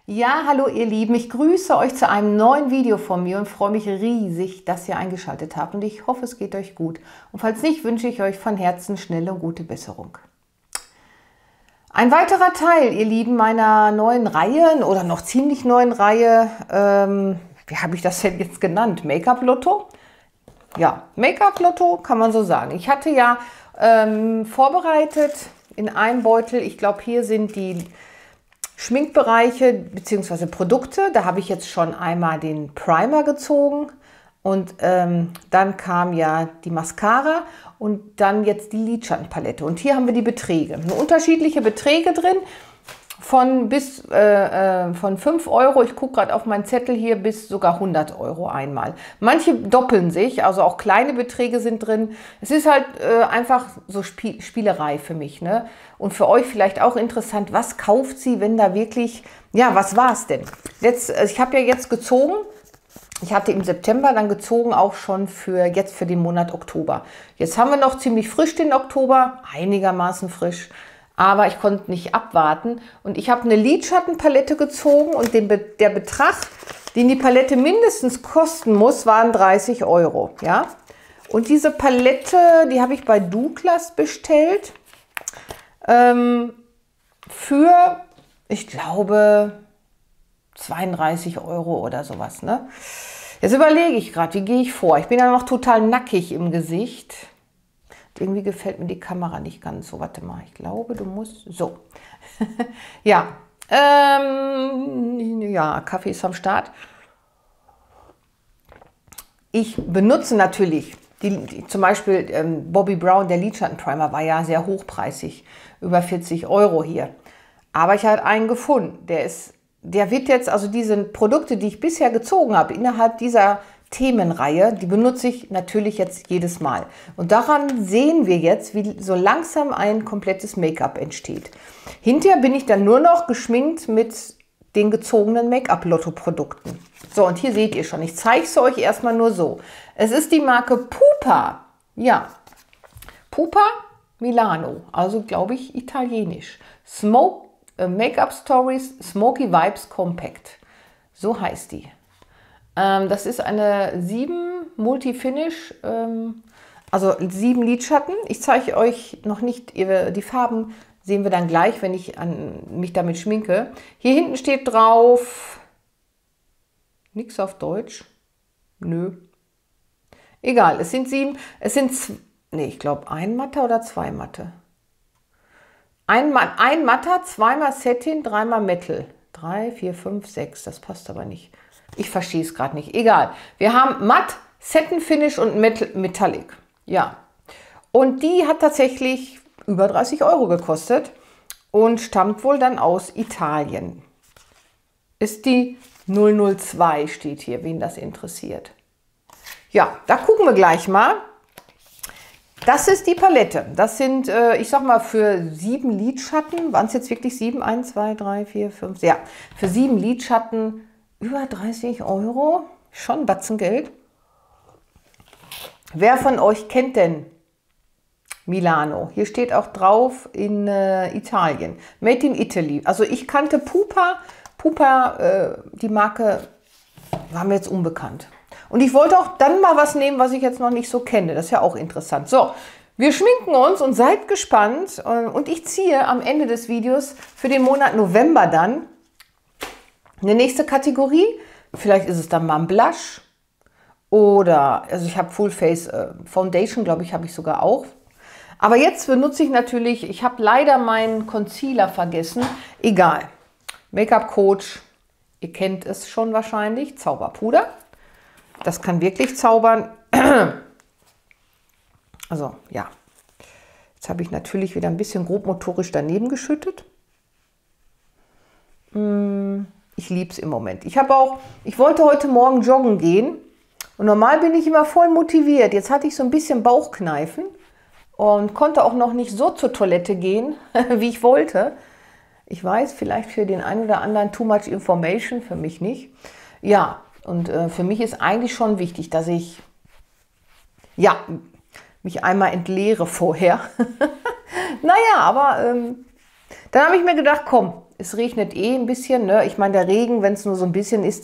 Ja, hallo ihr Lieben, ich grüße euch zu einem neuen Video von mir und freue mich riesig, dass ihr eingeschaltet habt und ich hoffe, es geht euch gut. Und falls nicht, wünsche ich euch von Herzen schnelle und gute Besserung. Ein weiterer Teil, ihr Lieben, meiner neuen Reihe oder noch ziemlich neuen Reihe, wie habe ich das denn jetzt genannt? Make-up-Lotto? Ja, Make-up-Lotto kann man so sagen. Ich hatte ja vorbereitet in einem Beutel, ich glaube hier sind die Schminkbereiche bzw. Produkte. Da habe ich jetzt schon einmal den Primer gezogen und dann kam ja die Mascara und dann jetzt die Lidschattenpalette. Und hier haben wir die Beträge. Unterschiedliche Beträge drin von 5 Euro, ich gucke gerade auf meinen Zettel hier, bis sogar 100 Euro einmal. Manche doppeln sich, also auch kleine Beträge sind drin. Es ist halt einfach so Spielerei für mich, ne? Und für euch vielleicht auch interessant, was kauft sie, wenn da wirklich, ja, was war es denn? Ich habe ja jetzt gezogen, ich hatte im September dann gezogen, auch schon für den Monat Oktober. Jetzt haben wir noch ziemlich frisch den Oktober, einigermaßen frisch. Aber ich konnte nicht abwarten und ich habe eine Lidschattenpalette gezogen und der Betrag, den die Palette mindestens kosten muss, waren 30 Euro. Ja? Und diese Palette, die habe ich bei Douglas bestellt für, ich glaube, 32 Euro oder sowas. Ne? Jetzt überlege ich gerade, wie gehe ich vor? Ich bin ja noch total nackig im Gesicht. Irgendwie gefällt mir die Kamera nicht ganz so. Warte mal, ich glaube, du musst... So. Ja. Ja, Kaffee ist am Start. Ich benutze natürlich, zum Beispiel Bobbi Brown, der Lidschattenprimer, war ja sehr hochpreisig. Über 40 Euro hier. Aber ich habe einen gefunden. Der wird jetzt, also diese Produkte, die ich bisher gezogen habe, innerhalb dieser Themenreihe, die benutze ich natürlich jetzt jedes Mal. Und daran sehen wir jetzt, wie so langsam ein komplettes Make-up entsteht. Hinterher bin ich dann nur noch geschminkt mit den gezogenen Make-up-Lotto-Produkten. So, und hier seht ihr schon, ich zeige es euch erstmal nur so. Es ist die Marke Pupa. Ja, Pupa Milano, also glaube ich italienisch. Make-up Stories Smoky Vibes Compact. So heißt die. Das ist eine 7 Multi-Finish, also 7 Lidschatten. Ich zeige euch noch nicht, die Farben sehen wir dann gleich, wenn ich mich damit schminke. Hier hinten steht drauf, nichts auf Deutsch, nö. Egal, es sind 7, nee, ich glaube ein Matter oder 2 Matte. Ein Matter, 2-mal Satin, 3-mal Metal. 3, 4, 5, 6, das passt aber nicht. Ich verstehe es gerade nicht. Egal. Wir haben Matt, Satin Finish und Metallic. Ja. Und die hat tatsächlich über 30 Euro gekostet und stammt wohl dann aus Italien. Ist die 002, steht hier, wen das interessiert. Ja, da gucken wir gleich mal. Das ist die Palette. Das sind, ich sag mal, für 7 Lidschatten, waren es jetzt wirklich 7? 1, 2, 3, 4, 5, ja. Für 7 Lidschatten über 30 Euro, schon Batzengeld. Wer von euch kennt denn Milano? Hier steht auch drauf in Italien. Made in Italy. Also ich kannte Pupa. Pupa, die Marke, war mir jetzt unbekannt. Und ich wollte auch dann mal was nehmen, was ich jetzt noch nicht so kenne. Das ist ja auch interessant. So, wir schminken uns und seid gespannt. Und ich ziehe am Ende des Videos für den Monat November dann eine nächste Kategorie. Vielleicht ist es dann mal ein Blush. Oder, also ich habe Full Face Foundation, glaube ich, habe ich sogar auch. Aber jetzt benutze ich natürlich, ich habe leider meinen Concealer vergessen. Egal. Make-up Coach, ihr kennt es schon wahrscheinlich. Zauberpuder. Das kann wirklich zaubern. Also, ja. Jetzt habe ich natürlich wieder ein bisschen grobmotorisch daneben geschüttet. Ich liebe es im Moment. Ich wollte heute Morgen joggen gehen. Und normal bin ich immer voll motiviert. Jetzt hatte ich so ein bisschen Bauchkneifen und konnte auch noch nicht so zur Toilette gehen, wie ich wollte. Ich weiß, vielleicht für den einen oder anderen too much information, für mich nicht. Ja. Und für mich ist eigentlich schon wichtig, dass ich ja, mich einmal entleere vorher. Naja, aber dann habe ich mir gedacht, komm, Es regnet eh ein bisschen, ne? Ich meine, der Regen, wenn es nur so ein bisschen ist,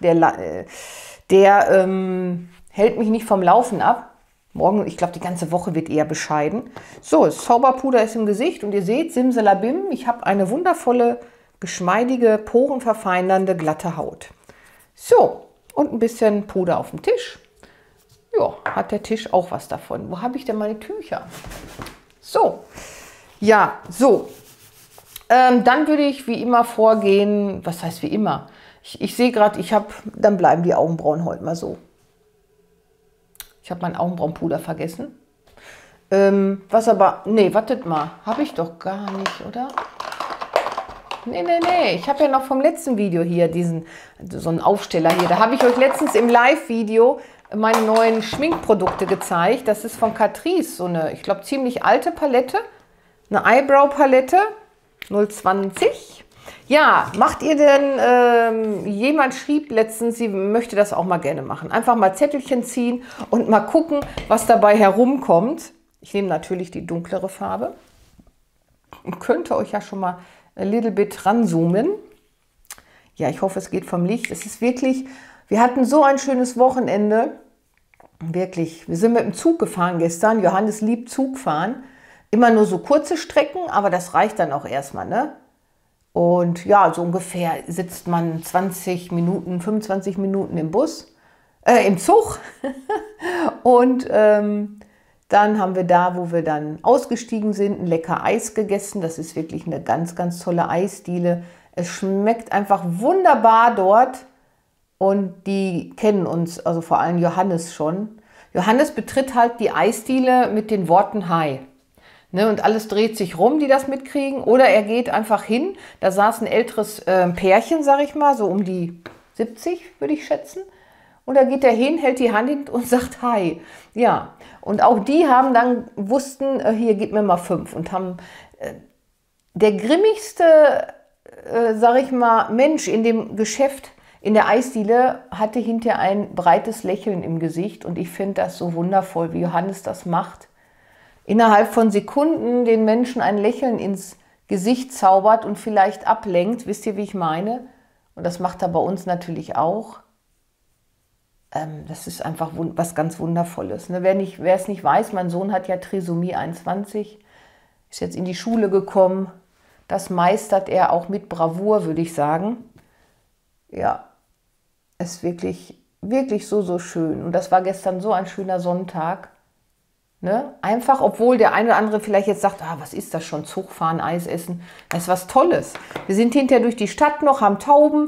hält mich nicht vom Laufen ab. Morgen, ich glaube, die ganze Woche wird eher bescheiden. So, das Zauberpuder ist im Gesicht und ihr seht, simsalabim, ich habe eine wundervolle, geschmeidige, porenverfeinernde, glatte Haut. So, und ein bisschen Puder auf dem Tisch. Ja, hat der Tisch auch was davon. Wo habe ich denn meine Tücher? So, ja, so. Dann würde ich wie immer vorgehen, was heißt wie immer? Ich sehe gerade, dann bleiben die Augenbrauen heute mal so. Ich habe mein Augenbrauenpuder vergessen. Nee, wartet mal, habe ich doch gar nicht, oder? Nee, ich habe ja noch vom letzten Video hier so einen Aufsteller hier. Da habe ich euch letztens im Live-Video meine neuen Schminkprodukte gezeigt. Das ist von Catrice, so eine, ich glaube, ziemlich alte Palette. Eine Eyebrow-Palette, 020. Ja, macht ihr denn, jemand schrieb letztens, sie möchte das auch mal gerne machen. Einfach mal Zettelchen ziehen und mal gucken, was dabei herumkommt. Ich nehme natürlich die dunklere Farbe und könnte euch ja schon mal ein little bit ranzoomen. Ja, ich hoffe, es geht vom Licht. Es ist wirklich, wir hatten so ein schönes Wochenende. Wirklich, wir sind mit dem Zug gefahren gestern. Johannes liebt Zugfahren. Immer nur so kurze Strecken, aber das reicht dann auch erstmal, ne? Und ja, so ungefähr sitzt man 20 Minuten, 25 Minuten im Zug. Und dann haben wir da, wo wir dann ausgestiegen sind, ein lecker Eis gegessen. Das ist wirklich eine ganz, ganz tolle Eisdiele. Es schmeckt einfach wunderbar dort. Und die kennen uns, also vor allem Johannes schon. Johannes betritt halt die Eisdiele mit den Worten Hi. Ne, und alles dreht sich rum, die das mitkriegen. Oder er geht einfach hin. Da saß ein älteres Pärchen, sag ich mal, so um die 70, würde ich schätzen. Und da geht er hin, hält die Hand hin und sagt Hi. Ja, und auch die wussten, hier, gib mir mal 5. Und haben der grimmigste, sag ich mal, Mensch in dem Geschäft, in der Eisdiele, hatte hinterher ein breites Lächeln im Gesicht. Und ich finde das so wundervoll, wie Johannes das macht. Innerhalb von Sekunden den Menschen ein Lächeln ins Gesicht zaubert und vielleicht ablenkt. Wisst ihr, wie ich meine? Und das macht er bei uns natürlich auch. Das ist einfach was ganz Wundervolles. Ne? Wer es nicht weiß, mein Sohn hat ja Trisomie 21, ist jetzt in die Schule gekommen. Das meistert er auch mit Bravour, würde ich sagen. Ja, ist wirklich, wirklich so, so schön. Und das war gestern so ein schöner Sonntag. Ne? Einfach, obwohl der eine oder andere vielleicht jetzt sagt, was ist das schon, Zug fahren, Eis essen, das ist was Tolles. Wir sind hinterher durch die Stadt noch, haben Tauben.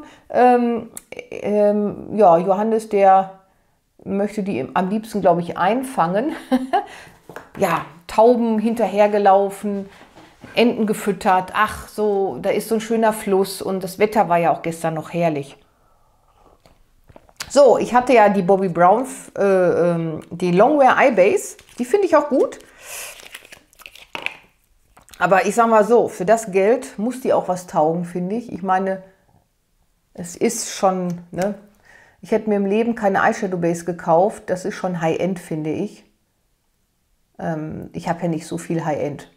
Ja, Johannes, der möchte die am liebsten, glaube ich, einfangen. Ja, Tauben hinterhergelaufen, Enten gefüttert. Ach, so, da ist so ein schöner Fluss und das Wetter war ja auch gestern noch herrlich. So, ich hatte ja die Bobbi Brown, die Longwear Eye Base. Die finde ich auch gut. Aber ich sage mal so, für das Geld muss die auch was taugen, finde ich. Ich meine, es ist schon, ne? Ich hätte mir im Leben keine Eyeshadow Base gekauft. Das ist schon High-End, finde ich. Ich habe ja nicht so viel High-End.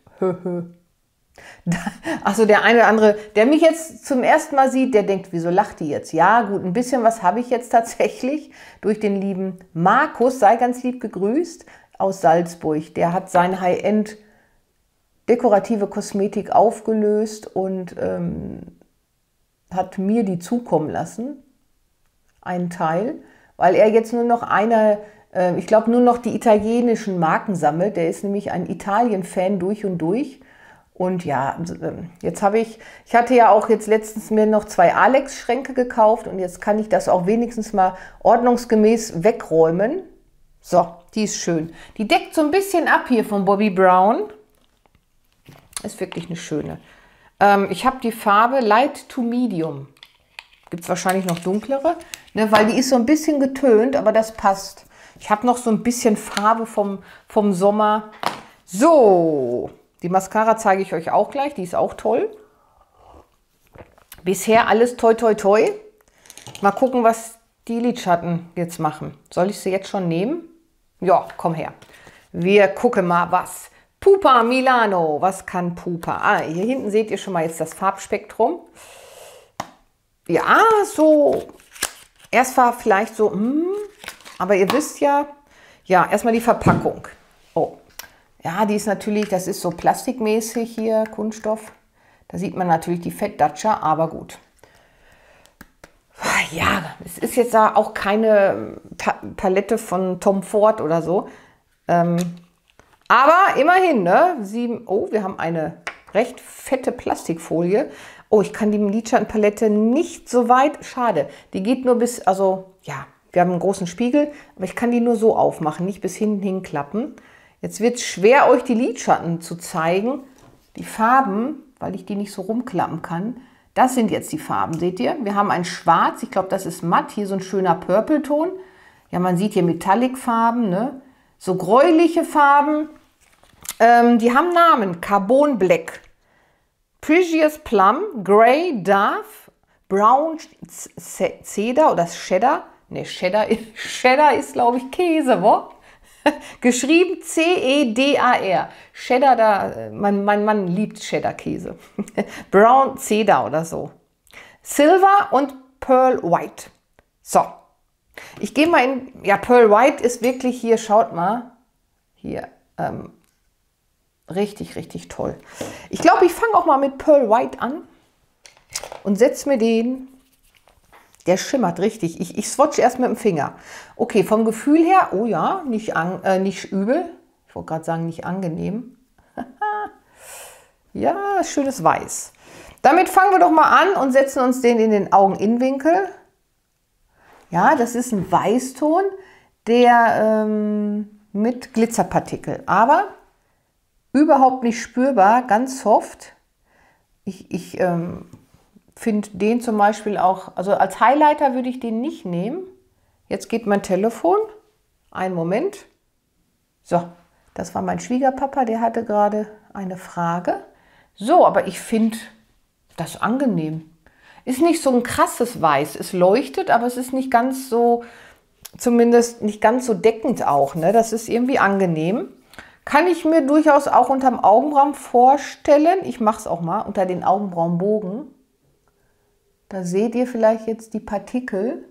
Also der eine oder andere, der mich jetzt zum ersten Mal sieht, der denkt, wieso lacht die jetzt? Ja gut, ein bisschen was habe ich jetzt tatsächlich durch den lieben Markus, sei ganz lieb gegrüßt, aus Salzburg. Der hat sein High-End dekorative Kosmetik aufgelöst und hat mir die zukommen lassen, einen Teil, weil er jetzt nur noch ich glaube nur noch die italienischen Marken sammelt. Der ist nämlich ein Italien-Fan durch und durch. Und ja, jetzt ich hatte ja auch jetzt letztens mir noch 2 Alex-Schränke gekauft und jetzt kann ich das auch wenigstens mal ordnungsgemäß wegräumen. So, die ist schön. Die deckt so ein bisschen ab hier von Bobbi Brown. Ist wirklich eine schöne. Ich habe die Farbe Light to Medium. Gibt es wahrscheinlich noch dunklere, ne, weil die ist so ein bisschen getönt, aber das passt. Ich habe noch so ein bisschen Farbe vom Sommer. So. Die Mascara zeige ich euch auch gleich, die ist auch toll. Bisher alles toi toi toi. Mal gucken, was die Lidschatten jetzt machen. Soll ich sie jetzt schon nehmen? Ja, komm her. Wir gucken mal, was Pupa Milano. Was kann Pupa? Ah, hier hinten seht ihr schon mal jetzt das Farbspektrum. Ja, so. Erst war vielleicht so, aber ihr wisst ja, erstmal die Verpackung. Oh, ja, die ist natürlich, das ist so plastikmäßig hier, Kunststoff. Da sieht man natürlich die Fettdatscher, aber gut. Ja, es ist jetzt da auch keine Palette von Tom Ford oder so. Aber immerhin, ne? Wir haben eine recht fette Plastikfolie. Oh, ich kann die Lidschattenpalette nicht so weit, schade. Die geht nur bis, also ja, wir haben einen großen Spiegel, aber ich kann die nur so aufmachen, nicht bis hinten hinklappen. Jetzt wird es schwer, euch die Lidschatten zu zeigen. Die Farben, weil ich die nicht so rumklappen kann, das sind jetzt die Farben, seht ihr? Wir haben ein Schwarz, ich glaube, das ist matt, hier so ein schöner Purple-Ton. Ja, man sieht hier Metallic-Farben, ne? So gräuliche Farben. Die haben Namen, Carbon Black, Precious Plum, Grey, Dark, Brown, Cedar oder Cheddar. Ne, Cheddar ist, glaube ich, Käse, wo? Geschrieben C-E-D-A-R. Cheddar, mein Mann liebt Cheddar-Käse. Brown Cedar oder so. Silver und Pearl White. So, ich gehe mal in, ja, Pearl White ist wirklich hier, schaut mal, hier, richtig, richtig toll. Ich glaube, ich fange auch mal mit Pearl White an und setze mir den. Der schimmert richtig. Ich swatche erst mit dem Finger. Okay, vom Gefühl her, oh ja, nicht übel. Ich wollte gerade sagen, nicht angenehm. Ja, schönes Weiß. Damit fangen wir doch mal an und setzen uns den in den Augeninnenwinkel. Ja, das ist ein Weißton, der mit Glitzerpartikel, aber überhaupt nicht spürbar, ganz soft. Ich finde den zum Beispiel auch, also als Highlighter würde ich den nicht nehmen. Jetzt geht mein Telefon. Einen Moment. So, das war mein Schwiegerpapa, der hatte gerade eine Frage. So, aber ich finde das angenehm. Ist nicht so ein krasses Weiß. Es leuchtet, aber es ist nicht ganz so, zumindest nicht ganz so deckend auch. Ne? Das ist irgendwie angenehm. Kann ich mir durchaus auch unterm Augenbrauen vorstellen. Ich mache es auch mal unter den Augenbrauenbogen. Da seht ihr vielleicht jetzt die Partikel.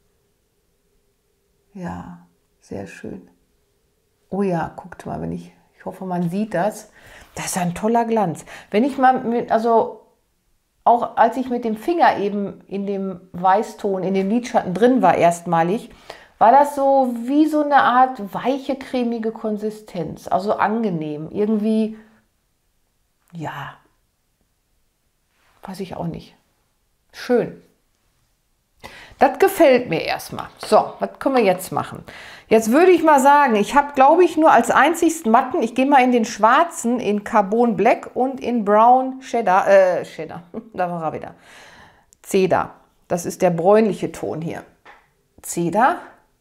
Ja, sehr schön. Oh ja, guckt mal, ich hoffe, man sieht das. Das ist ein toller Glanz. Wenn ich mal auch als ich mit dem Finger eben in dem Weißton, in dem Lidschatten drin war erstmalig, war das so wie so eine Art weiche, cremige Konsistenz. Also angenehm. Irgendwie, ja, weiß ich auch nicht. Schön. Das gefällt mir erstmal. So, was können wir jetzt machen? Jetzt würde ich mal sagen, ich habe, glaube ich, nur als einzigsten Matten, ich gehe mal in den schwarzen, in Carbon Black und in Brown Cheddar, da war er wieder. Cedar, das ist der bräunliche Ton hier. Cedar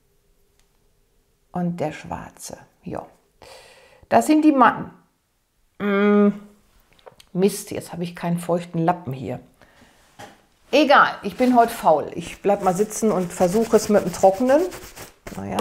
und der schwarze. Ja, das sind die Matten. Mist, jetzt habe ich keinen feuchten Lappen hier. Egal, ich bin heute faul. Ich bleibe mal sitzen und versuche es mit dem Trockenen. Naja.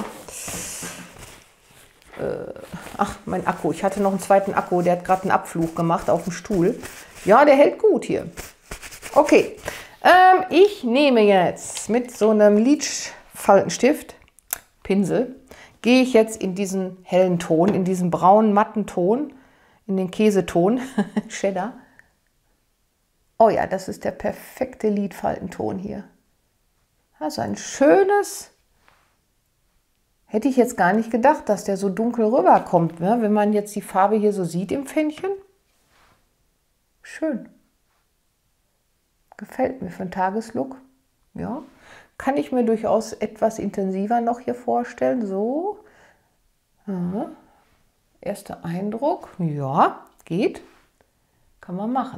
Ach, mein Akku. Ich hatte noch einen zweiten Akku, der hat gerade einen Abflug gemacht auf dem Stuhl. Ja, der hält gut hier. Okay, ich nehme jetzt mit so einem Lidfaltenstift, Pinsel, gehe ich jetzt in diesen hellen Ton, in diesen braunen, matten Ton, in den Käseton, Cheddar. Oh ja, das ist der perfekte Lidfaltenton hier. Also ein schönes, hätte ich jetzt gar nicht gedacht, dass der so dunkel rüberkommt, ne? Wenn man jetzt die Farbe hier so sieht im Pfännchen. Schön. Gefällt mir für einen Tageslook. Ja, kann ich mir durchaus etwas intensiver noch hier vorstellen. So. Ja. Erster Eindruck. Ja, geht. Kann man machen.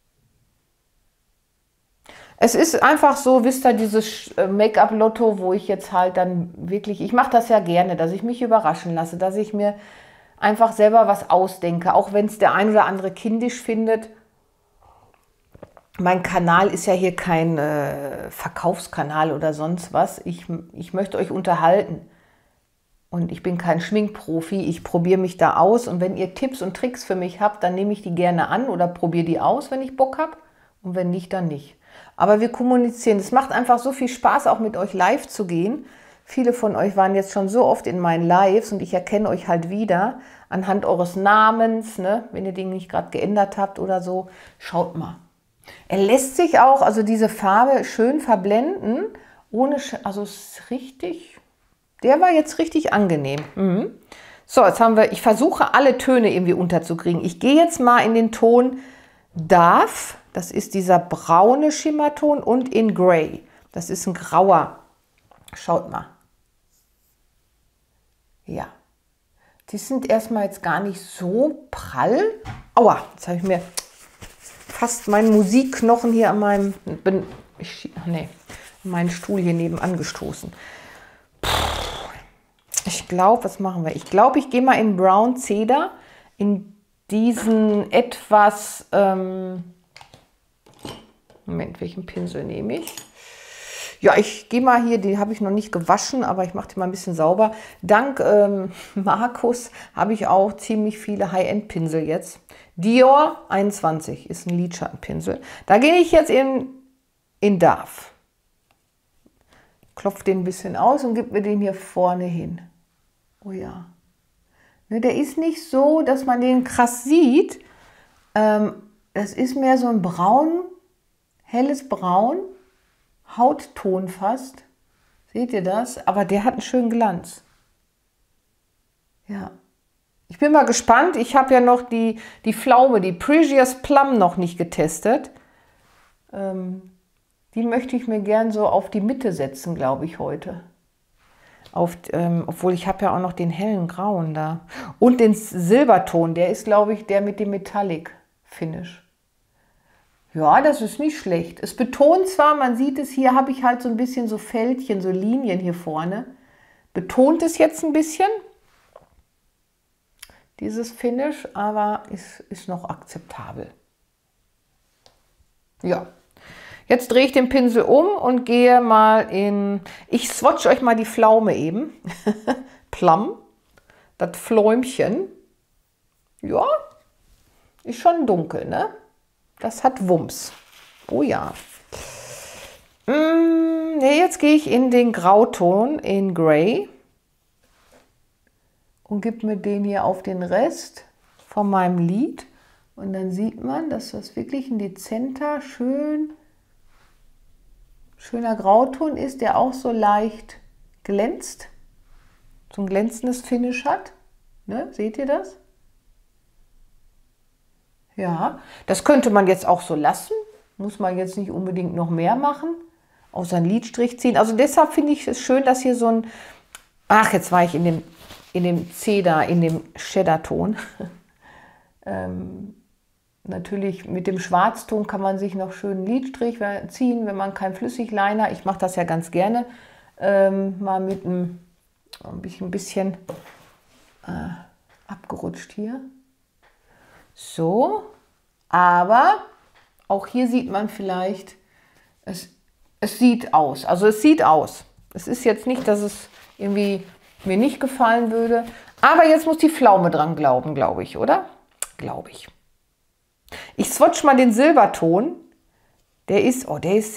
Es ist einfach so, wisst ihr, dieses Make-up-Lotto, wo ich jetzt halt dann wirklich, ich mache das ja gerne, dass ich mich überraschen lasse, dass ich mir einfach selber was ausdenke, auch wenn es der ein oder andere kindisch findet. Mein Kanal ist ja hier kein Verkaufskanal oder sonst was. Ich möchte euch unterhalten. Und ich bin kein Schminkprofi, ich probiere mich da aus. Und wenn ihr Tipps und Tricks für mich habt, dann nehme ich die gerne an oder probiere die aus, wenn ich Bock habe. Und wenn nicht, dann nicht. Aber wir kommunizieren. Es macht einfach so viel Spaß, auch mit euch live zu gehen. Viele von euch waren jetzt schon so oft in meinen Lives und ich erkenne euch halt wieder anhand eures Namens, ne? Wenn ihr den nicht gerade geändert habt oder so. Schaut mal. Er lässt sich auch, also diese Farbe, schön verblenden, ohne, also es ist richtig, der war jetzt richtig angenehm. So, jetzt haben wir, ich versuche alle Töne irgendwie unterzukriegen. Ich gehe jetzt mal in den Ton Darf, das ist dieser braune Schimmerton, und in Grey, das ist ein grauer. Schaut mal. Ja, die sind erstmal jetzt gar nicht so prall. Aua, jetzt habe ich mir fast meinen Musikknochen hier an meinen Stuhl hier nebenan gestoßen. Ich glaube, was machen wir? Ich glaube, ich gehe mal in Brown Cedar, in diesen etwas, Moment, welchen Pinsel nehme ich? Ja, ich gehe mal hier, die habe ich noch nicht gewaschen, aber ich mache die mal ein bisschen sauber. Dank Markus habe ich auch ziemlich viele High-End-Pinsel jetzt. Dior 21 ist ein Lidschattenpinsel. Da gehe ich jetzt in Darf. Klopfe den ein bisschen aus und gebe mir den hier vorne hin. Oh ja. Ne, der ist nicht so, dass man den krass sieht. Das ist mehr so ein braun, helles Braun. Hautton fast. Seht ihr das? Aber der hat einen schönen Glanz. Ja. Ich bin mal gespannt. Ich habe ja noch die Pflaume, die Precious Plum noch nicht getestet. Die möchte ich mir gern so auf die Mitte setzen, glaube ich, heute. Obwohl ich habe ja auch noch den hellen Grauen da. Und den Silberton, der ist, glaube ich, der mit dem Metallic Finish. Ja, das ist nicht schlecht. Es betont zwar, man sieht es, hier habe ich halt so ein bisschen so Fältchen, so Linien hier vorne. Betont es jetzt ein bisschen, dieses Finish, aber ist noch akzeptabel. Ja, jetzt drehe ich den Pinsel um und gehe mal in, ich swatche euch mal die Pflaume eben. Plum, das Fläumchen. Ja, ist schon dunkel, ne? Das hat Wumms. Oh ja. Jetzt gehe ich in den Grauton, in Grey. Und gebe mir den hier auf den Rest von meinem Lid. Und dann sieht man, dass das wirklich ein dezenter, schöner Grauton ist, der auch so leicht glänzt. So ein glänzendes Finish hat. Ne? Seht ihr das? Ja, das könnte man jetzt auch so lassen. Muss man jetzt nicht unbedingt noch mehr machen. Außer einen Lidstrich ziehen. Also deshalb finde ich es schön, dass hier so ein... Ach, jetzt war ich in dem Cedar, in dem Cheddar-Ton. Natürlich mit dem Schwarzton kann man sich noch schön einen Lidstrich ziehen, wenn man keinen Flüssigliner... Ich mache das ja ganz gerne. Mal mit ein bisschen abgerutscht hier. So, aber auch hier sieht man vielleicht, es sieht aus. Also es sieht aus. Es ist jetzt nicht, dass es irgendwie mir nicht gefallen würde. Aber jetzt muss die Pflaume dran glauben, glaube ich, oder? Glaube ich. Ich swatch mal den Silberton. Der ist, oh, ich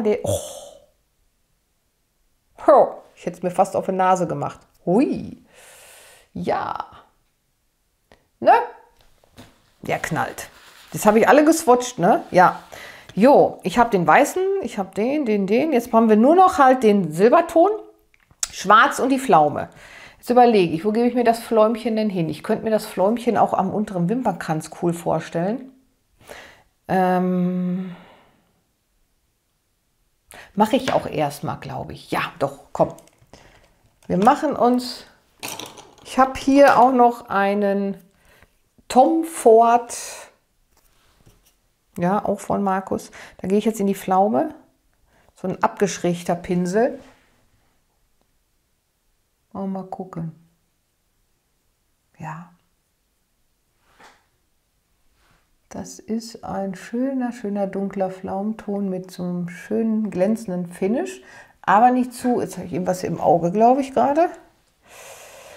hätte es mir fast auf die Nase gemacht. Hui. Ja. Ne? Der knallt. Das habe ich alle geswatcht, ne? Ja. Jo, ich habe den weißen, ich habe den. Jetzt haben wir nur noch halt den Silberton, schwarz und die Pflaume. Jetzt überlege ich, wo gebe ich mir das Fläumchen denn hin? Ich könnte mir das Fläumchen auch am unteren Wimpernkranz cool vorstellen. Mache ich auch erstmal, glaube ich. Ja, doch, komm. Wir machen uns... Ich habe hier auch noch einen Tom Ford, ja, auch von Markus. Da gehe ich jetzt in die Pflaume. So ein abgeschrägter Pinsel. Mal gucken. Ja. Das ist ein schöner dunkler Pflaumenton mit so einem schönen glänzenden Finish. Aber nicht zu, jetzt habe ich irgendwas im Auge, glaube ich, gerade.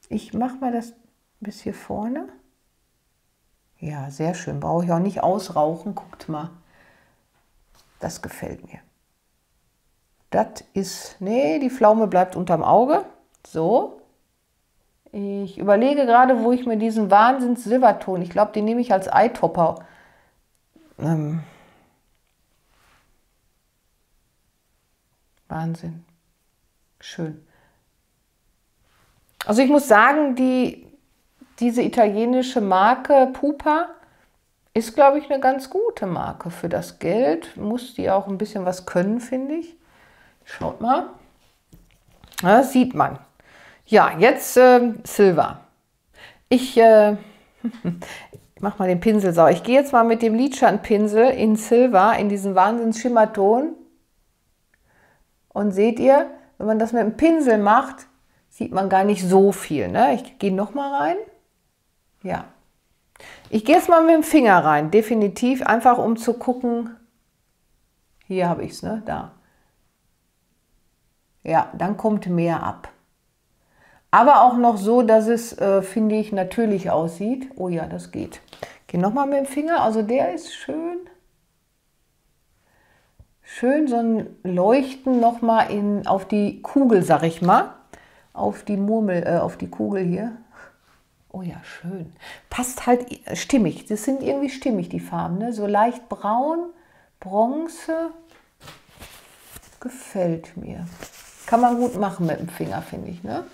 Ich mache mal das bis hier vorne. Ja, sehr schön. Brauche ich auch nicht ausrauchen. Guckt mal. Das gefällt mir. Das ist... Nee, die Pflaume bleibt unterm Auge. So. Ich überlege gerade, wo ich mir diesen Wahnsinns-Silberton... Ich glaube, den nehme ich als Eyetopper. Wahnsinn. Schön. Also ich muss sagen, diese italienische Marke Pupa ist, glaube ich, eine ganz gute Marke für das Geld. Muss die auch ein bisschen was können, finde ich. Schaut mal. Das sieht man. Ja, jetzt Silver. Ich mach mal den Pinsel sauber. Ich gehe jetzt mal mit dem Lidschattenpinsel in Silver, in diesen Wahnsinns-Schimmerton. Und seht ihr, wenn man das mit dem Pinsel macht, sieht man gar nicht so viel. Ne? Ich gehe noch mal rein. Ja. Ich gehe jetzt mal mit dem Finger rein, definitiv, einfach um zu gucken. Hier habe ich es, ne? Da. Ja, dann kommt mehr ab. Aber auch noch so, dass es, finde ich, natürlich aussieht. Oh ja, das geht. Ich gehe noch mal mit dem Finger, also der ist schön. Schön so ein Leuchten noch mal auf die Kugel, sag ich mal. Auf die Murmel, auf die Kugel hier. Oh ja, schön. Passt halt stimmig. Das sind irgendwie stimmig, die Farben. Ne? So leicht braun, Bronze. Gefällt mir. Kann man gut machen mit dem Finger, finde ich. Ne?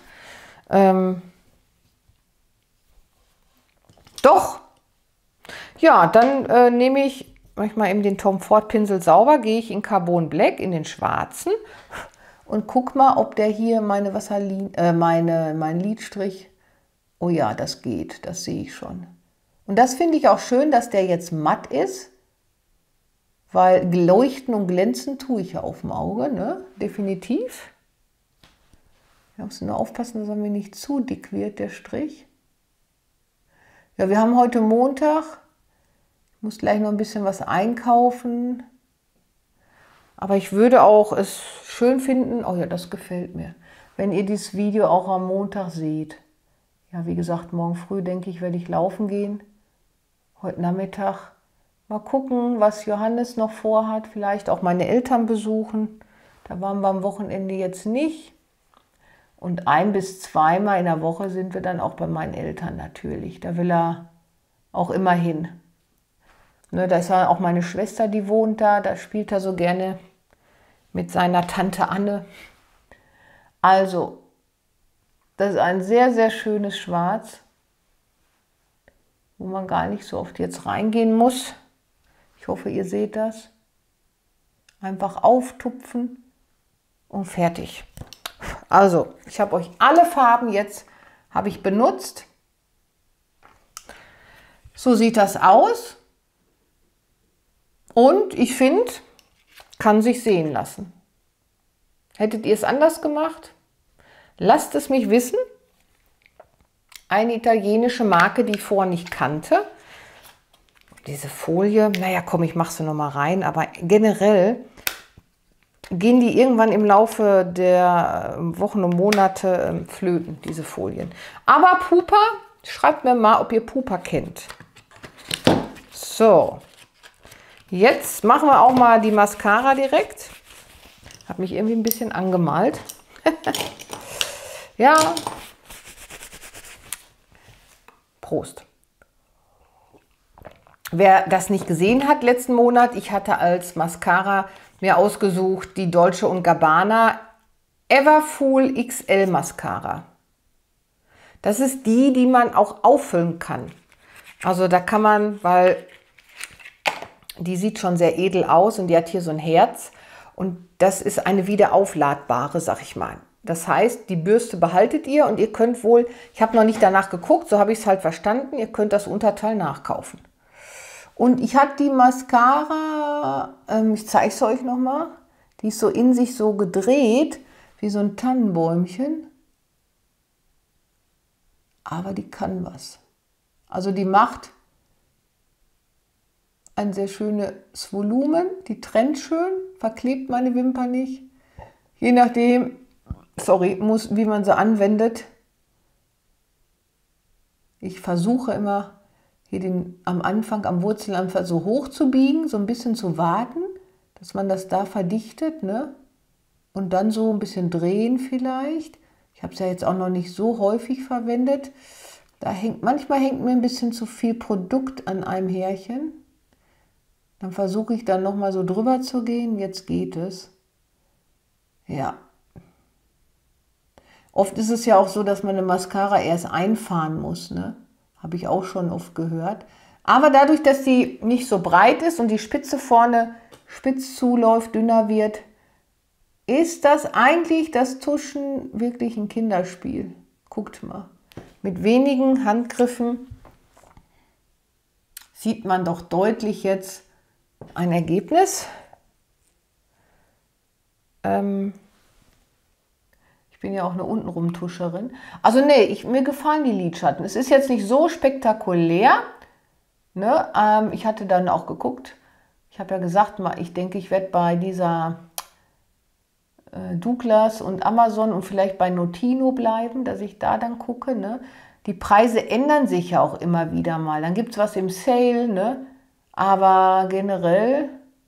Doch. Ja, dann nehme ich manchmal eben den Tom Ford Pinsel sauber, gehe ich in Carbon Black, in den schwarzen. Und guck mal, ob der hier meine mein Lidstrich, oh ja, das geht, das sehe ich schon. Und das finde ich auch schön, dass der jetzt matt ist, weil leuchten und glänzen tue ich ja auf dem Auge, ne? Definitiv. Wir müssen nur aufpassen, dass er mir nicht zu dick wird, der Strich. Ja, wir haben heute Montag, ich muss gleich noch ein bisschen was einkaufen. Aber ich würde auch es schön finden, oh ja, das gefällt mir, wenn ihr dieses Video auch am Montag seht. Ja, wie gesagt, morgen früh, denke ich, werde ich laufen gehen. Heute Nachmittag mal gucken, was Johannes noch vorhat. Vielleicht auch meine Eltern besuchen. Da waren wir am Wochenende jetzt nicht. Und 1- bis 2-mal in der Woche sind wir dann auch bei meinen Eltern natürlich. Da will er auch immer hin. Ne, da ist ja auch meine Schwester, die wohnt da. Da spielt er so gerne mit seiner Tante Anne. Also, das ist ein sehr, sehr schönes Schwarz, wo man gar nicht so oft jetzt reingehen muss. Ich hoffe, ihr seht das. Einfach auftupfen und fertig. Also, ich habe euch alle Farben jetzt habe ich benutzt. So sieht das aus. Und ich finde, kann sich sehen lassen. Hättet ihr es anders gemacht? Lasst es mich wissen. Eine italienische Marke, die ich vorher nicht kannte. Diese Folie, naja, komm, ich mache sie nochmal rein. Aber generell gehen die irgendwann im Laufe der Wochen und Monate flöten, diese Folien. Aber Pupa, schreibt mir mal, ob ihr Pupa kennt. So, jetzt machen wir auch mal die Mascara direkt. Habe mich irgendwie ein bisschen angemalt. Ja. Prost. Wer das nicht gesehen hat letzten Monat, ich hatte als Mascara mir ausgesucht die Dolce & Gabbana Everfull XL Mascara. Das ist die, die man auch auffüllen kann. Also da kann man, weil die sieht schon sehr edel aus und die hat hier so ein Herz. Und das ist eine wiederaufladbare, sag ich mal. Das heißt, die Bürste behaltet ihr und ihr könnt wohl, ich habe noch nicht danach geguckt, so habe ich es halt verstanden, ihr könnt das Unterteil nachkaufen. Und ich habe die Mascara, ich zeige es euch nochmal, die ist so in sich so gedreht, wie so ein Tannenbäumchen. Aber die kann was. Also die macht ein sehr schönes Volumen, die trennt schön, verklebt meine Wimpern nicht. Je nachdem, sorry, wie man sie anwendet. Ich versuche immer, hier am Anfang, am Wurzelanfang so hoch zu biegen, so ein bisschen zu warten, dass man das da verdichtet, ne? Und dann so ein bisschen drehen vielleicht. Ich habe es ja jetzt auch noch nicht so häufig verwendet. Manchmal hängt mir ein bisschen zu viel Produkt an einem Härchen. Dann versuche ich dann nochmal so drüber zu gehen. Jetzt geht es. Ja. Oft ist es ja auch so, dass man eine Mascara erst einfahren muss, ne? Habe ich auch schon oft gehört. Aber dadurch, dass die nicht so breit ist und die Spitze vorne spitz zuläuft, dünner wird, ist das eigentlich das Tuschen wirklich ein Kinderspiel. Guckt mal. Mit wenigen Handgriffen sieht man doch deutlich jetzt ein Ergebnis. Ich bin ja auch eine Untenrum-Tuscherin. Also nee, mir gefallen die Lidschatten. Es ist jetzt nicht so spektakulär. Ne? Ich hatte dann auch geguckt. Ich habe ja gesagt, ich denke, ich werde bei dieser Douglas und Amazon und vielleicht bei Notino bleiben, dass ich da dann gucke. Ne? Die Preise ändern sich ja auch immer wieder mal. Dann gibt es was im Sale, ne? Aber generell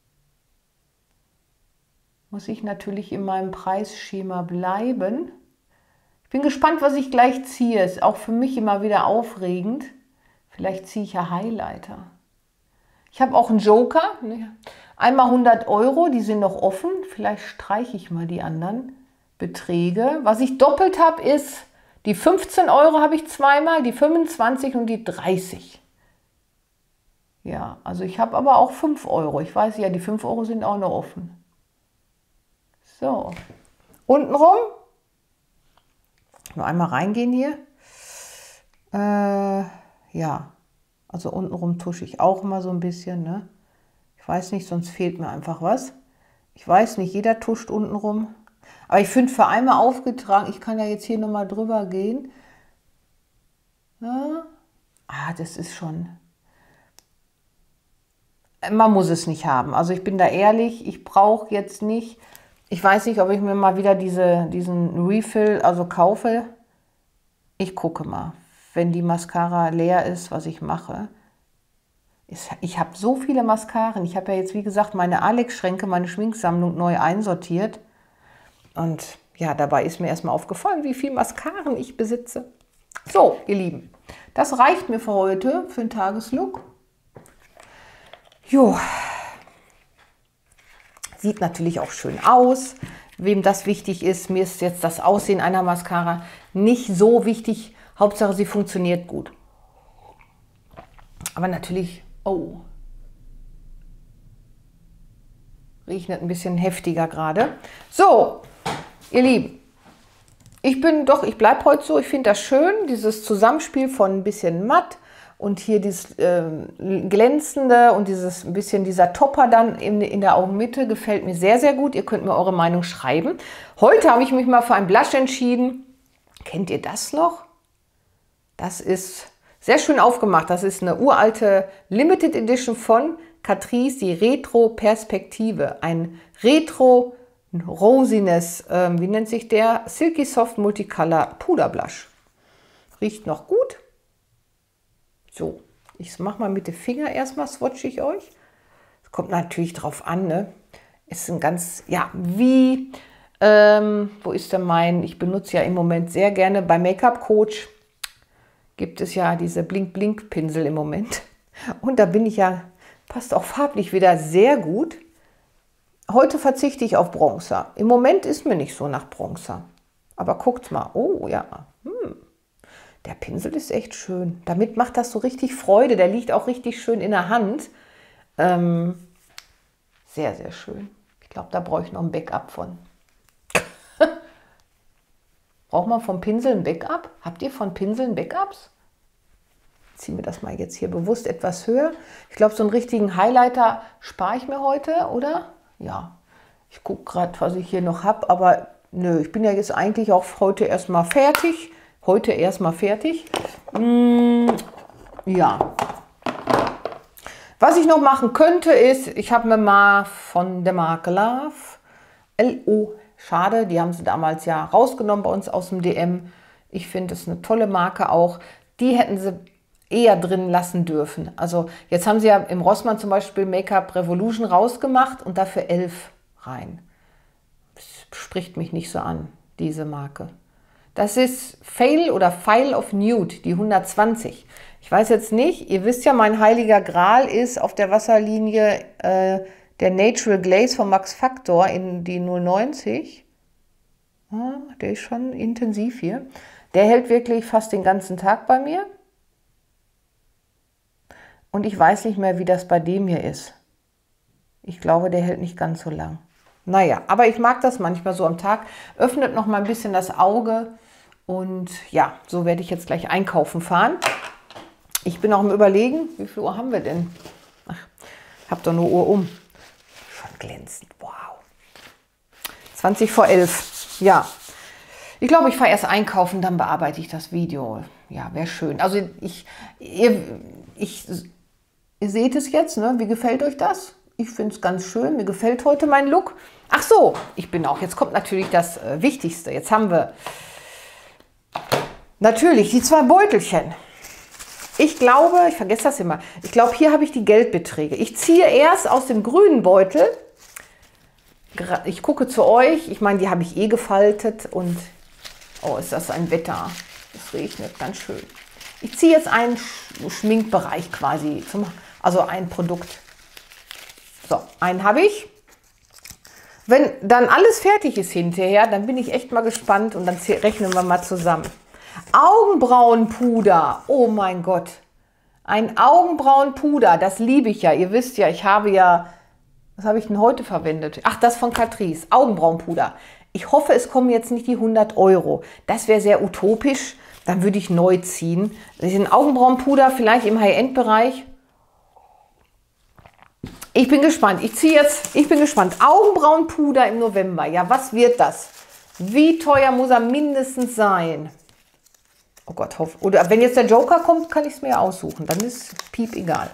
muss ich natürlich in meinem Preisschema bleiben. Ich bin gespannt, was ich gleich ziehe. Ist auch für mich immer wieder aufregend. Vielleicht ziehe ich ja Highlighter. Ich habe auch einen Joker. Einmal 100 Euro, die sind noch offen. Vielleicht streiche ich mal die anderen Beträge. Was ich doppelt habe, ist die 15 Euro habe ich zweimal, die 25 und die 30. Ja, also ich habe aber auch 5 Euro. Ich weiß ja, die 5 Euro sind auch noch offen. So, untenrum. Nur einmal reingehen hier. Ja, also untenrum tusche ich auch immer so ein bisschen. Ne? Ich weiß nicht, sonst fehlt mir einfach was. Ich weiß nicht, jeder tuscht untenrum. Aber ich finde für einmal aufgetragen, ich kann ja jetzt hier nochmal drüber gehen. Ja. Das ist schon... Man muss es nicht haben. Also ich bin da ehrlich, ich brauche jetzt nicht... Ich weiß nicht, ob ich mir mal wieder diesen Refill kaufe. Ich gucke mal, wenn die Mascara leer ist, was ich mache. Ich habe so viele Mascaren. Ich habe ja jetzt, wie gesagt, meine Alex-Schränke, meine Schminksammlung neu einsortiert. Und ja, dabei ist mir erstmal aufgefallen, wie viele Mascaren ich besitze. So, ihr Lieben, das reicht mir für heute, für den Tageslook. Jo. Sieht natürlich auch schön aus. Wem das wichtig ist, mir ist jetzt das Aussehen einer Mascara nicht so wichtig. Hauptsache, sie funktioniert gut. Aber natürlich, oh, riecht ein bisschen heftiger gerade. So, ihr Lieben, ich bleibe heute so. Ich finde das schön, dieses Zusammenspiel von ein bisschen matt und hier dieses glänzende und ein bisschen dieser Topper dann in der Augenmitte gefällt mir sehr, sehr gut. Ihr könnt mir eure Meinung schreiben. Heute habe ich mich mal für ein Blush entschieden. Kennt ihr das noch? Das ist sehr schön aufgemacht. Das ist eine uralte Limited Edition von Catrice, die Retro Perspektive. Ein Retro Rosiness, wie nennt sich der? Silky Soft Multicolor Puder Blush. Riecht noch gut. So, ich mache mal mit dem Finger erstmal, swatche ich euch. Es kommt natürlich drauf an, ne? Ist ein ganz, ja, wie, wo ist denn ich benutze ja im Moment sehr gerne bei Make-up Coach, gibt es ja diese Blink-Blink-Pinsel im Moment. Und da bin ich ja, passt auch farblich wieder sehr gut. Heute verzichte ich auf Bronzer. Im Moment ist mir nicht so nach Bronzer. Aber guckt mal, oh ja, der Pinsel ist echt schön. Damit macht das so richtig Freude. Der liegt auch richtig schön in der Hand. Sehr, sehr schön. Ich glaube, da brauche ich noch ein Backup von. Braucht man vom Pinsel ein Backup? Habt ihr von Pinseln Backups? Ich ziehe mir das mal jetzt hier bewusst etwas höher. Ich glaube, so einen richtigen Highlighter spare ich mir heute, oder? Ja. Ich gucke gerade, was ich hier noch habe. Aber nö, ich bin ja jetzt eigentlich auch heute erstmal fertig. Ja. Was ich noch machen könnte ist, ich habe mir mal von der Marke Love, L.O. Schade, die haben sie damals ja rausgenommen bei uns aus dem DM. Ich finde es eine tolle Marke auch. die hätten sie eher drin lassen dürfen. Also jetzt haben sie ja im Rossmann zum Beispiel Make-up Revolution rausgemacht und dafür 11 rein. Das spricht mich nicht so an, diese Marke. Das ist Fail oder File of Nude, die 120. Ich weiß jetzt nicht, ihr wisst ja, mein heiliger Gral ist auf der Wasserlinie der Natural Glaze von Max Factor in die 090. Ah, der ist schon intensiv hier. Der hält wirklich fast den ganzen Tag bei mir. Und ich weiß nicht mehr, wie das bei dem hier ist. Ich glaube, der hält nicht ganz so lang. Naja, aber ich mag das manchmal so am Tag. Öffnet noch mal ein bisschen das Auge. Und ja, so werde ich jetzt gleich einkaufen fahren. Ich bin auch im Überlegen, wie viel Uhr haben wir denn? Ach, ich habe doch nur Uhr um. Schon glänzend, wow. 20 vor 11, ja. Ich glaube, ich fahre erst einkaufen, dann bearbeite ich das Video. Ja, wäre schön. Also ihr seht es jetzt, ne? Wie gefällt euch das? Ich finde es ganz schön. Mir gefällt heute mein Look. Ach so, jetzt kommt natürlich das Wichtigste. Jetzt haben wir natürlich die 2 Beutelchen. Ich glaube, ich vergesse das immer, ich glaube, hier habe ich die Geldbeträge. Ich ziehe erst aus dem grünen Beutel. Ich gucke zu euch. Ich meine, die habe ich eh gefaltet. Und, oh, ist das ein Wetter. Es regnet ganz schön. Ich ziehe jetzt einen Schminkbereich quasi, also ein Produkt. So, einen habe ich. Wenn dann alles fertig ist hinterher, dann bin ich echt mal gespannt und dann rechnen wir mal zusammen. Augenbrauenpuder, oh mein Gott. Ein Augenbrauenpuder, das liebe ich ja. Ihr wisst ja, ich habe ja, was habe ich denn heute verwendet? Ach, das von Catrice, Augenbrauenpuder. Ich hoffe, es kommen jetzt nicht die 100 Euro. Das wäre sehr utopisch. Dann würde ich neu ziehen. Das ist ein Augenbrauenpuder, vielleicht im High-End-Bereich. Ich bin gespannt. Ich bin gespannt. Augenbrauenpuder im November. Ja, was wird das? Wie teuer muss er mindestens sein? Oh Gott, oder wenn jetzt der Joker kommt, kann ich es mir aussuchen. Dann ist piep egal.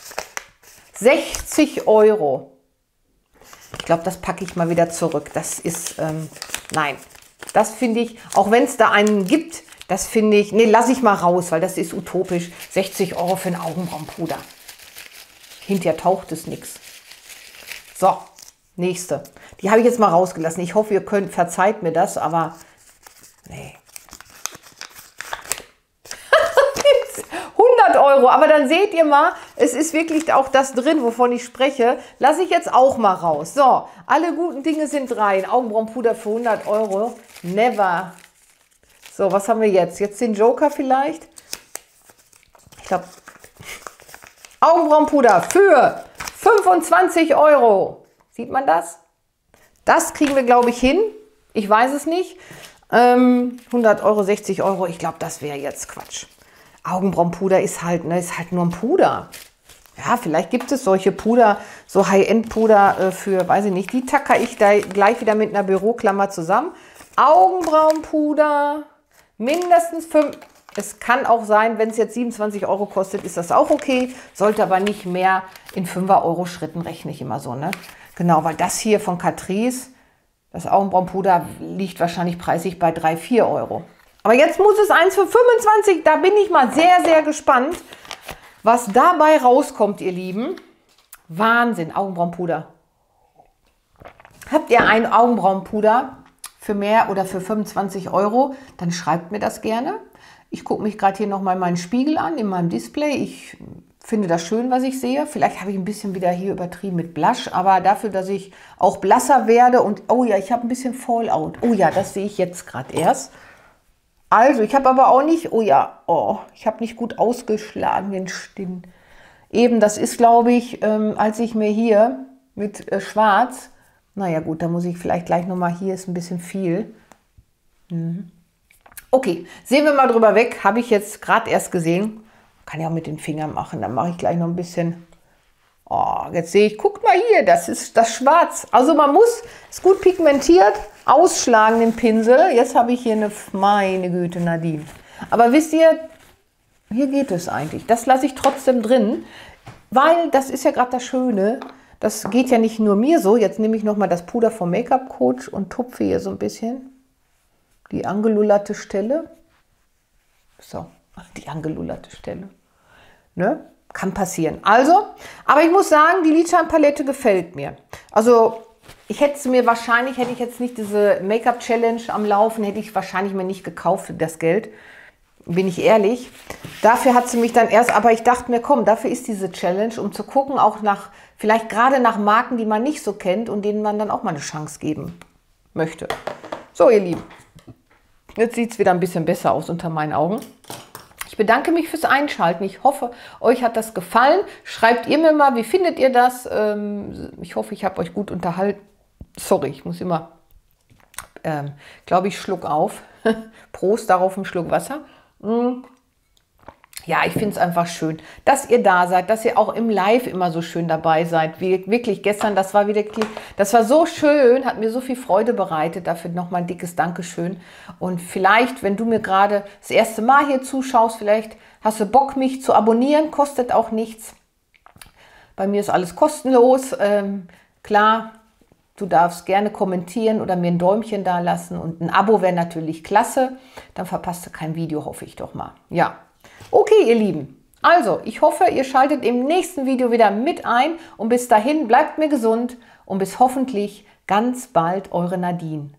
60 Euro. Ich glaube, das packe ich mal wieder zurück. Das ist, nein. Das finde ich, auch wenn es da einen gibt, das finde ich, nee, lasse ich mal raus, weil das ist utopisch. 60 Euro für ein Augenbrauenpuder. Hinterher taucht es nichts. So, nächste. Die habe ich jetzt mal rausgelassen. Ich hoffe, ihr verzeiht mir das, aber nee. 100 Euro, aber dann seht ihr mal, es ist wirklich auch das drin, wovon ich spreche. Lasse ich jetzt auch mal raus. So, alle guten Dinge sind rein. Augenbrauenpuder für 100 Euro. Never. So, was haben wir jetzt? Jetzt den Joker vielleicht? Ich glaube, Augenbrauenpuder für 25 Euro. Sieht man das? Das kriegen wir, glaube ich, hin. Ich weiß es nicht. 100 Euro, 60 Euro. Ich glaube, das wäre jetzt Quatsch. Augenbrauenpuder ist halt nur ein Puder. Ja, vielleicht gibt es solche Puder, so High-End-Puder für, weiß ich nicht, die tacker ich da gleich wieder mit einer Büroklammer zusammen. Augenbrauenpuder, mindestens 5. Es kann auch sein, wenn es jetzt 27 Euro kostet, ist das auch okay. Sollte aber nicht mehr in 5er-Euro-Schritten, rechne ich immer so, ne? Genau, weil das hier von Catrice, das Augenbrauenpuder, liegt wahrscheinlich preislich bei 3, 4 Euro. Aber jetzt muss es eins für 25. Da bin ich mal sehr, sehr gespannt, was dabei rauskommt, ihr Lieben. Wahnsinn, Augenbrauenpuder. Habt ihr ein Augenbrauenpuder für mehr oder für 25 Euro? Dann schreibt mir das gerne. Ich gucke mich gerade hier nochmal meinen Spiegel an, in meinem Display. Ich finde das schön, was ich sehe. Vielleicht habe ich ein bisschen wieder hier übertrieben mit Blush, aber dafür, dass ich auch blasser werde und, oh ja, ich habe ein bisschen Fallout. Oh ja, das sehe ich jetzt gerade erst. Also, ich habe aber auch nicht, oh ja, ich habe nicht gut ausgeschlagen den Stirn. Eben, das ist, glaube ich, als ich mir hier mit Schwarz, naja gut, da muss ich vielleicht gleich nochmal, hier ist ein bisschen viel. Okay, sehen wir mal drüber weg, habe ich jetzt gerade erst gesehen. Kann ja auch mit den Fingern machen, dann mache ich gleich noch ein bisschen. Oh, jetzt sehe ich, guckt mal hier, das ist das Schwarz. Also man muss, ist gut pigmentiert, ausschlagen den Pinsel. Jetzt habe ich hier eine, meine Güte, Nadine. Aber wisst ihr, hier geht es eigentlich. Das lasse ich trotzdem drin, weil das ist ja gerade das Schöne. Das geht ja nicht nur mir so. Jetzt nehme ich nochmal das Puder vom Make-up Coach und tupfe hier so ein bisschen die angelullerte Stelle. So, Die angelullerte Stelle. Ne? Kann passieren. Also, aber ich muss sagen, die Lidschattenpalette gefällt mir. Also, ich hätte ich jetzt nicht diese Make-up-Challenge am Laufen, hätte ich wahrscheinlich mir nicht gekauft für das Geld. Bin ich ehrlich. Dafür hat sie mich dann erst, aber ich dachte mir, komm, dafür ist diese Challenge, um zu gucken, auch vielleicht gerade nach Marken, die man nicht so kennt und denen man dann auch mal eine Chance geben möchte. So, ihr Lieben. Jetzt sieht es wieder ein bisschen besser aus unter meinen Augen. Ich bedanke mich fürs Einschalten. Ich hoffe, euch hat das gefallen. Schreibt ihr mir mal, wie findet ihr das? Ich hoffe, ich habe euch gut unterhalten. Sorry, ich muss immer, glaube ich, Schluck auf. Prost, darauf einen Schluck Wasser. Ja, ich finde es einfach schön, dass ihr da seid, dass ihr auch im Live immer so schön dabei seid. Wirklich gestern, das war so schön, hat mir so viel Freude bereitet. Dafür nochmal ein dickes Dankeschön. Und vielleicht, wenn du mir gerade das erste Mal hier zuschaust, vielleicht hast du Bock, mich zu abonnieren, kostet auch nichts. Bei mir ist alles kostenlos. Klar, du darfst gerne kommentieren oder mir ein Däumchen da lassen. Und ein Abo wäre natürlich klasse. Dann verpasst du kein Video, hoffe ich doch mal. Ja. Okay, ihr Lieben, also ich hoffe, ihr schaltet im nächsten Video wieder mit ein und bis dahin bleibt mir gesund und bis hoffentlich ganz bald eure Nadine.